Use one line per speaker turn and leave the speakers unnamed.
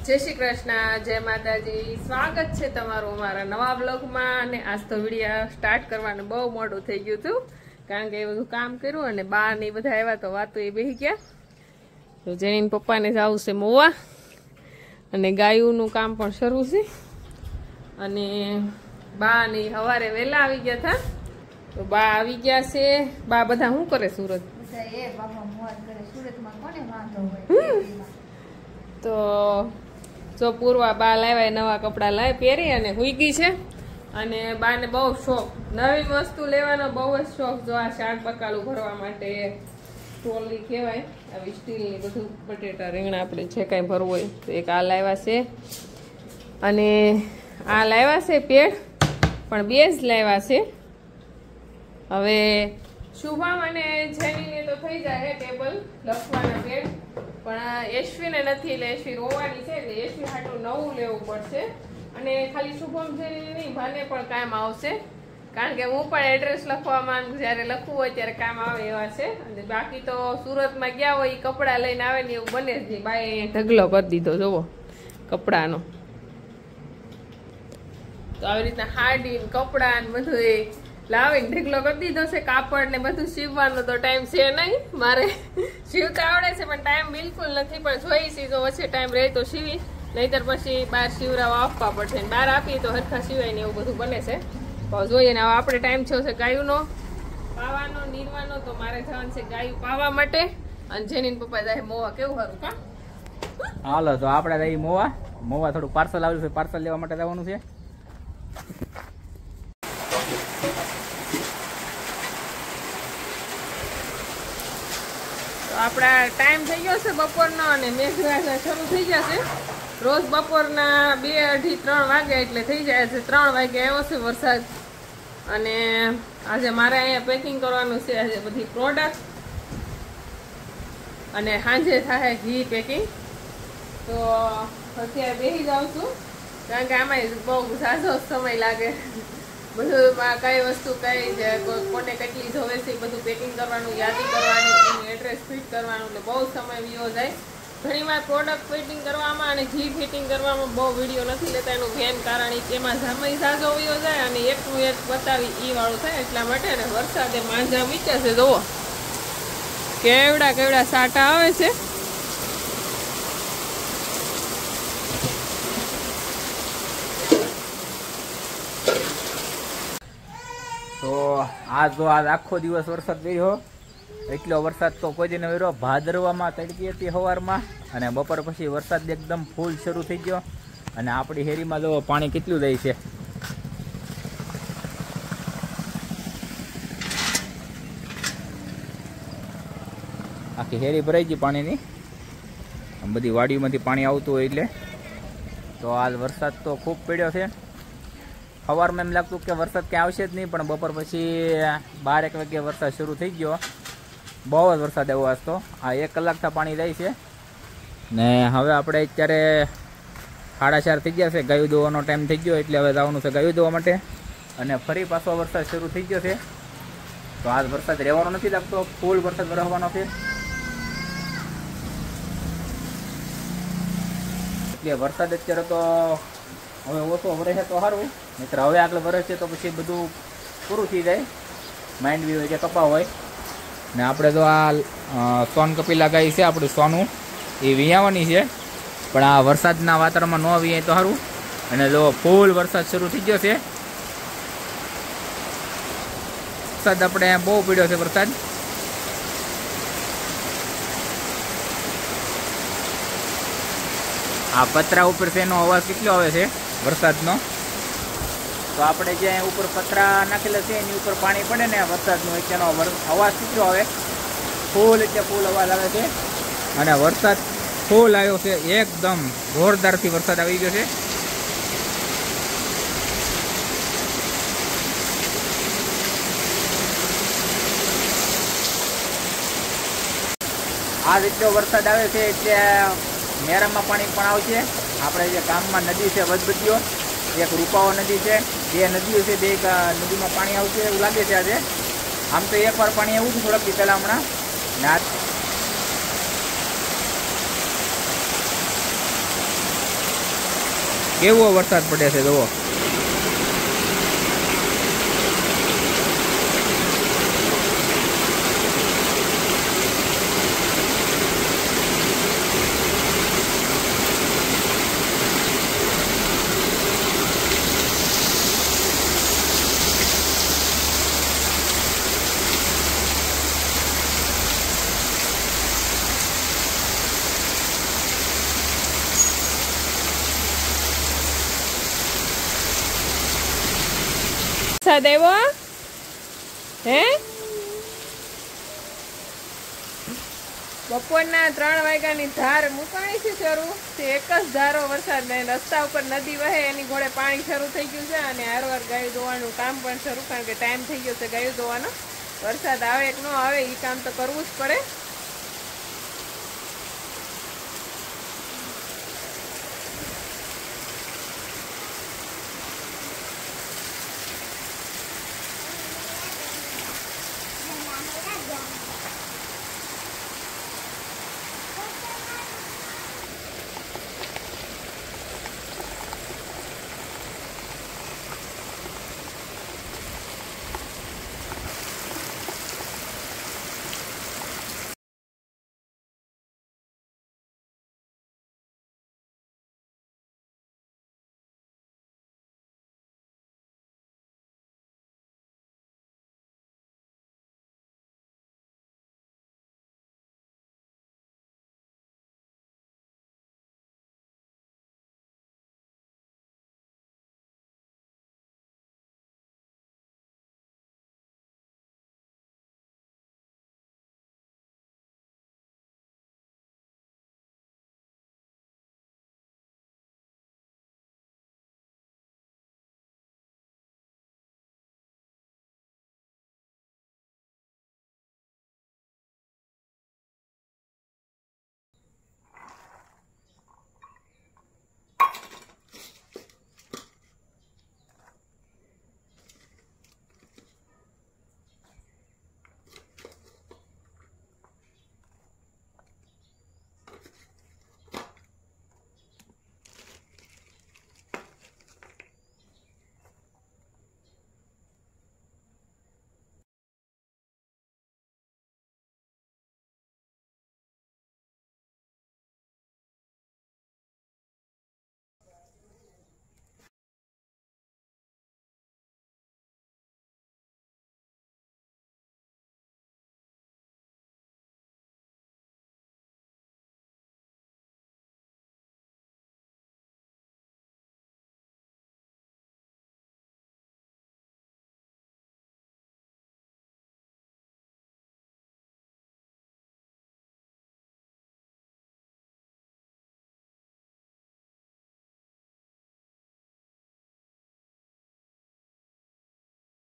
જય શ્રી કૃષ્ણ, જય માતાજી. સ્વાગત છે તમારું અમારા નવા બ્લોગમાં. અને આજ તો વિડીયો સ્ટાર્ટ કરવાનું બહુ મોડું થઈ ગયું હતું, કારણ કે એ બધું કામ કર્યું અને બા ને બધા આવ્યા તો વાતો એ બેસી ગયા. તો જેની પપ્પાને જવું છે મોવા, અને ગાયુંનું કામ પણ શરૂ છે. અને બા ને સવારે વહેલા આવી ગયા હતા, તો બા આવી ગયા છે. બા બધા શું કરે સુરત? તો જો પૂર્વા બા લાવ્યા નવા કપડા લાવી પહેરી અને હુઈ ગઈ છે. અને બાને બહુ શોખ, નવી વસ્તુ લેવાનો બહુ જ શોખ. જો આ શાક પકાલું ભરવા માટે સ્ટોલી કહેવાય, આવી સ્ટીલની બધું બટેટા રીંગણા આપણે જે કાંઈ ભરવું હોય તો એક આ લાવ્યા છે. અને આ લાવ્યા છે પેડ, પણ બે જ લાવ્યા છે. હવે શુભમ અને જેનીને તો થઈ જાય ટેબલ લખવાના પેડ, પણ યશ્વીને નથી. એટલે યશ્વી રોવાની છે, એટલે યશ્વી હાટું નવું લેવું પડશે. અને ખાલી શુભમ છે નહીં, મને પણ કામ આવશે, કારણ કે હું પણ એડ્રેસ લખવામાં જ્યારે લખવું હોય ત્યારે કામ આવે એવા છે. અને બાકી તો સુરતમાં ગયા હોય એ કપડાં લઈને આવે ને એવું બને જ નહીં. બાએ ઢગલો કરી દીધો જોવો કપડાનો. તો આવી રીતના હાડી કપડાં ને બધું એ લાવીને ઢગલો કરી દીધો છે. કાપડ ને બધું સીવવાનો તો ટાઈમ છે નહીં મારે. સીવતા આવડે છે પણ ટાઈમ બિલકુલ નથી. પણ જોઈ સીધો વચ્ચે ટાઈમ રહે તો સીવી, નહીતર પછી બહાર સીવરાવા આપવા પડશે. બહાર આપીએ તો હરખા સિવાય ને એવું બધું બને છે. તો જોઈએ ને હવે આપણે ટાઈમ થયો છે ગાયુંનો પાવાનો નીરવાનો. તો મારે જવાનું છે ગાયું પાવા માટે. અને જેની પપ્પા જાય મોવા. કેવું સારું કા?
હાલો તો આપણે જઈએ મોવા. મોવા થોડું પાર્સલ આવ્યું છે, પાર્સલ લેવા માટે જવાનું છે.
આપણા ટાઈમ થઈ ગયો છે બપોરનો, અને મેઘરાજા શરૂ થઈ જશે. રોજ બપોરના 2, 2:30, 3 વાગ્યા એટલે થઈ જાય છે. 3 વાગે આવ્યો છે વરસાદ. અને આજે મારે અહીંયા પેકિંગ કરવાનું છે, આજે બધી પ્રોડક્ટ. અને સાંજે થાય ઘી પેકિંગ. તો અત્યારે બેસી જાઉં છું, કારણ કે આમાં બહુ ઝાઝો સમય લાગે. બધું કઈ વસ્તુ કઈ છે, કોને કેટલી જોવે છે, બધું પેકિંગ કરવાનું, યાદી કરવાની, એનું એડ્રેસ ફિટ કરવાનું, એટલે બહુ સમય વિયો જાય. ઘણી વાર પ્રોડક્ટ ફિટિંગ કરવામાં અને ઘી ફિટિંગ કરવામાં બહુ વિડીયો નથી લેતા. એનું મેન કારણ એમાં સમય ઝાઝો વિયો જાય અને એકનું એક બતાવી એ વાળું થાય. એટલા માટે ને વરસાદે માંજા મીચ્યા છે. જુઓ કેવડા કેવડા સાટા આવે છે.
તો આજ આખો દિવસ વરસાદ પડ્યો. એટલો વરસાદ તો કોઈ દિન વર્યો. ભાદરવામાં તડકી હતી સવારમાં, અને બપોર પછી વરસાદ એકદમ ફૂલ શરૂ થઈ ગયો. અને આપણી હેરીમાં જો પાણી કેટલું જાય છે. આખી હેરી ભરાઈ ગઈ પાણીની. બધી વાડીઓમાંથી પાણી આવતું હોય એટલે. તો આજ વરસાદ તો ખૂબ પડ્યો છે. સવારમાં એમ લાગતું કે વરસાદ ક્યાં આવશે જ નહીં, પણ બપોર પછી 12-1 વાગ્યે વરસાદ શરૂ થઈ ગયો. બહુ જ વરસાદ આવ્યો આજ તો. આ 1 કલાકથી પાણી જાય છે. ને હવે આપણે અત્યારે 4:30 થઈ ગયા છે. ગાયું દોવાનો ટાઈમ થઈ ગયો, એટલે હવે જવાનું છે ગાયું દોવા માટે. અને ફરી પાછો વરસાદ શરૂ થઈ ગયો છે. તો આજ વરસાદ રહેવાનો નથી લાગતો, ફૂલ વરસાદ વરસવાનો છે. એટલે વરસાદ અત્યારે તો હવે ઓછો વરસે તો સારું, નહીતર હવે આગળ વરસે તો પછી બધું પૂરું થઈ જાય. માંડવી હોય કે કપા હોય. ને આપણે તો આ સોન કપિલા ગાય છે આપણું સોનું, એ વિયાવાની છે. પણ આ વરસાદના વાતાવરણમાં ન વિયાય તો સારું. અને જો ફૂલ વરસાદ શરૂ થઈ ગયો છે. વરસાદ આપણે બહુ પડ્યો છે વરસાદ. આ પતરા ઉપર છે એનો અવાજ કેટલો આવે છે વરસાદનો. તો આપણે જે ઉપર પતરા નાખેલા છે એની ઉપર પાણી પડે ને વરસાદનું, એનો અવાજ કેટલો આવે. ફૂલ એટલે ફૂલ અવાજ આવે છે. અને વરસાદ ફૂલ આવ્યો છે, એકદમ જોરદારથી વરસાદ આવી ગયો છે. આ એટલો વરસાદ આવે છે એટલે મેરામાં પાણી પણ આવશે. આપણે જે ગામમાં નદી છે વચબચીઓ, એક રૂપાવો નદી છે, 2 નદીઓ છે, 2 નદીમાં પાણી આવશે એવું લાગે છે આજે. આમ તો એકવાર પાણી આવ્યું હતું થોડાક દી પહેલાં હમણાં. ને કેવો વરસાદ પડે છે જુઓ.
વરસાદ આવ્યો હે? બપોરના 3 વાગ્યાની ધાર મુકાણી છે શરૂ. તે એક જ ધારો વરસાદ ને રસ્તા ઉપર નદી વહે એની ઘોડે પાણી શરૂ થઈ ગયું છે અને હારવાર ગાયું ધોવાનું કામ પણ શરૂ, કારણ કે ટાઈમ થઈ ગયો છે ગાયું ધોવાનો. વરસાદ આવે કે ન આવે એ કામ તો કરવું જ પડે.